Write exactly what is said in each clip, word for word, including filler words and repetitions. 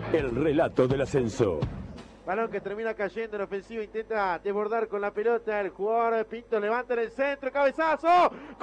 El relato del ascenso. Balón que termina cayendo en ofensiva, intenta desbordar con la pelota el jugador Pinto, levanta en el centro, cabezazo, ¡gol!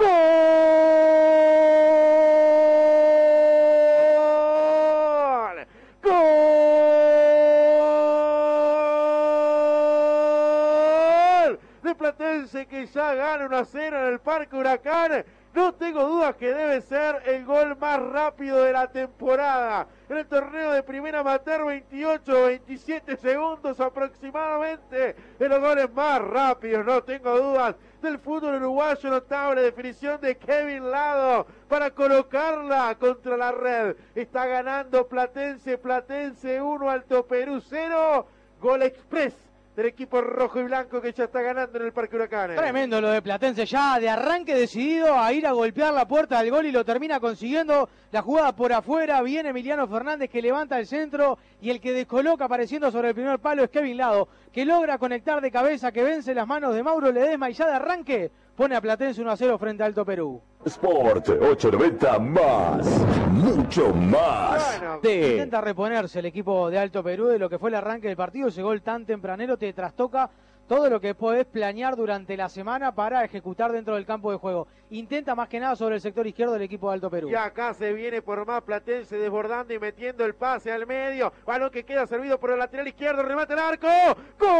¡Gol! De Platense, que ya gana uno a cero en el Parque Huracán. No tengo dudas que debe ser el gol más rápido de la temporada. En el torneo de Primera Amateur, veintiocho, veintisiete segundos aproximadamente. De los goles más rápidos, no tengo dudas. Del fútbol uruguayo, notable definición de Kevin Lado para colocarla contra la red. Está ganando Platense, Platense uno, Alto Perú cero. Gol express del equipo rojo y blanco que ya está ganando en el Parque Huracán. Tremendo lo de Platense, ya de arranque decidido a ir a golpear la puerta del gol y lo termina consiguiendo. La jugada por afuera, viene Emiliano Fernández que levanta el centro y el que descoloca apareciendo sobre el primer palo es Kevin Lado, que logra conectar de cabeza, que vence las manos de Mauro Ledesma y ya de arranque pone a Platense uno a cero frente a Alto Perú. Sport ochocientos noventa más, mucho más. Bueno, de... Intenta reponerse el equipo de Alto Perú de lo que fue el arranque del partido. Ese gol tan tempranero te trastoca todo lo que podés planear durante la semana para ejecutar dentro del campo de juego. Intenta más que nada sobre el sector izquierdo del equipo de Alto Perú. Y acá se viene por más Platense desbordando y metiendo el pase al medio. Balón que queda servido por el lateral izquierdo, remate el arco. ¡Gol!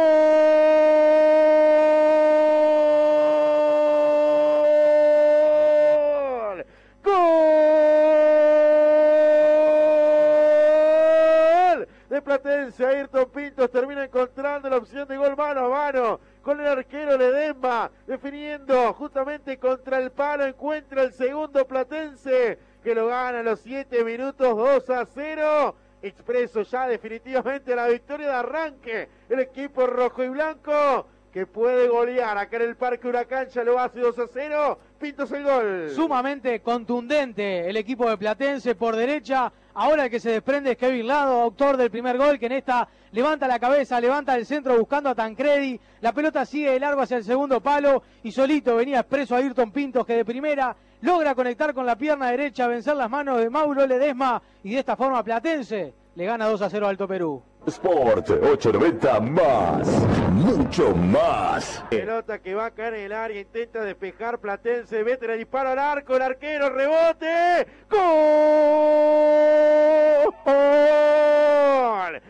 ¡Gol! De Platense, Ayrton Pintos termina encontrando la opción de gol mano a mano con el arquero Ledesma, definiendo justamente contra el palo, encuentra el segundo Platense, que lo gana a los siete minutos, dos a cero. Expreso ya definitivamente la victoria de arranque el equipo rojo y blanco, que puede golear acá en el Parque Huracán, ya lo hace dos a cero, Pintos el gol. Sumamente contundente el equipo de Platense por derecha, ahora el que se desprende es Kevin Lado, autor del primer gol, que en esta levanta la cabeza, levanta el centro buscando a Tancredi, la pelota sigue de largo hacia el segundo palo y solito venía expreso a Ayrton Pintos, que de primera logra conectar con la pierna derecha, vencer las manos de Mauro Ledesma y de esta forma Platense le gana dos a cero a Alto Perú. Sport ochocientos noventa más, mucho más. Pelota que va a caer en el área, intenta despejar Platense, vete el disparo al arco, el arquero, rebote, ¡gol!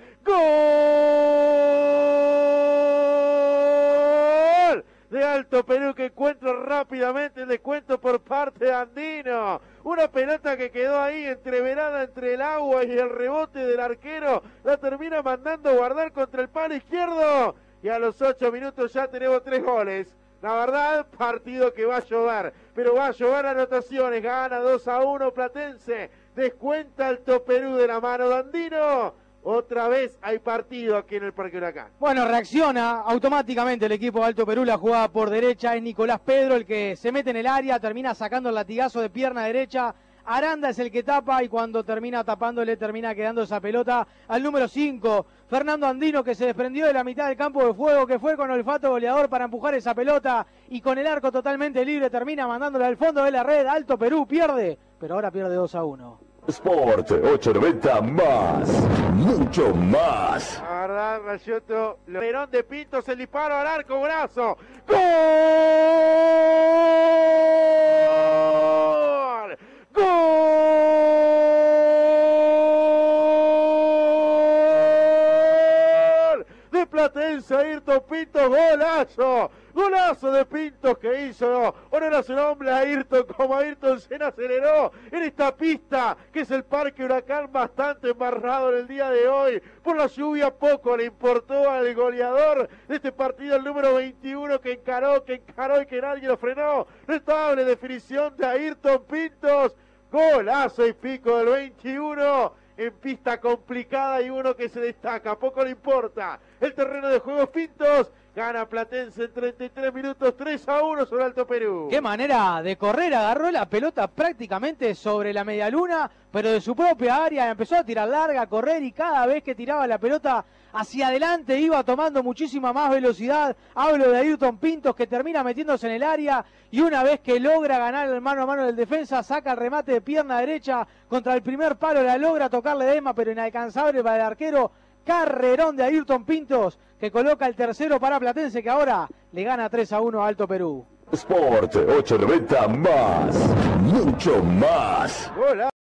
¡Gol! De Alto Perú, que encuentra rápidamente el descuento por parte de Andino. Una pelota que quedó ahí entreverada entre el agua y el rebote del arquero. La termina mandando a guardar contra el palo izquierdo. Y a los ocho minutos ya tenemos tres goles. La verdad, partido que va a llover. Pero va a llover anotaciones. Gana dos a uno Platense. Descuenta Alto Perú de la mano de Andino. Otra vez hay partido aquí en el Parque Huracán. Bueno, reacciona automáticamente el equipo de Alto Perú, la jugada por derecha es Nicolás Pedro el que se mete en el área, termina sacando el latigazo de pierna derecha, Aranda es el que tapa y cuando termina tapándole termina quedando esa pelota al número cinco, Fernando Andino, que se desprendió de la mitad del campo de juego, que fue con olfato goleador para empujar esa pelota y con el arco totalmente libre termina mandándola al fondo de la red. Alto Perú pierde, pero ahora pierde dos a uno. Sport ochocientos noventa más, mucho más. La verdad, Rayoto, Verón de Pintos, el disparo al arco, brazo. ¡Gol! ¡Gol! De Platense, Ayrton Pintos, golazo. Golazo de Pintos que hizo honor a su nombre a Ayrton, como Ayrton se aceleró en esta pista que es el Parque Huracán, bastante embarrado en el día de hoy por la lluvia. Poco le importó al goleador de este partido, el número veintiuno, que encaró, que encaró y que nadie lo frenó. Notable definición de Ayrton Pintos, golazo y pico del veintiuno en pista complicada y uno que se destaca, poco le importa el terreno de juego. Pintos Gana Platense en treinta y tres minutos, tres a uno sobre Alto Perú. Qué manera de correr, agarró la pelota prácticamente sobre la medialuna, pero de su propia área, empezó a tirar larga, a correr y cada vez que tiraba la pelota hacia adelante iba tomando muchísima más velocidad. Hablo de Ayrton Pintos, que termina metiéndose en el área y una vez que logra ganar el mano a mano del defensa, saca el remate de pierna derecha contra el primer palo, la logra tocarle Dema, pero inalcanzable para el arquero. Carrerón de Ayrton Pintos, que coloca el tercero para Platense, que ahora le gana tres a uno a Alto Perú. Sport ochocientos noventa más, mucho más. Hola.